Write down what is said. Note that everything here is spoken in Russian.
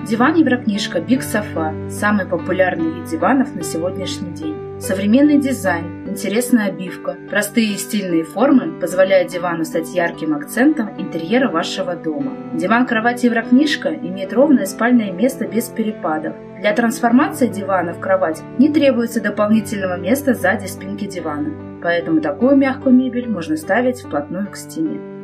Диван Еврокнижка Big Sofa – самый популярный вид диванов на сегодняшний день. Современный дизайн, интересная обивка, простые и стильные формы позволяют дивану стать ярким акцентом интерьера вашего дома. Диван-кровать Еврокнижка имеет ровное спальное место без перепадов. Для трансформации дивана в кровать не требуется дополнительного места сзади спинки дивана, поэтому такую мягкую мебель можно ставить вплотную к стене.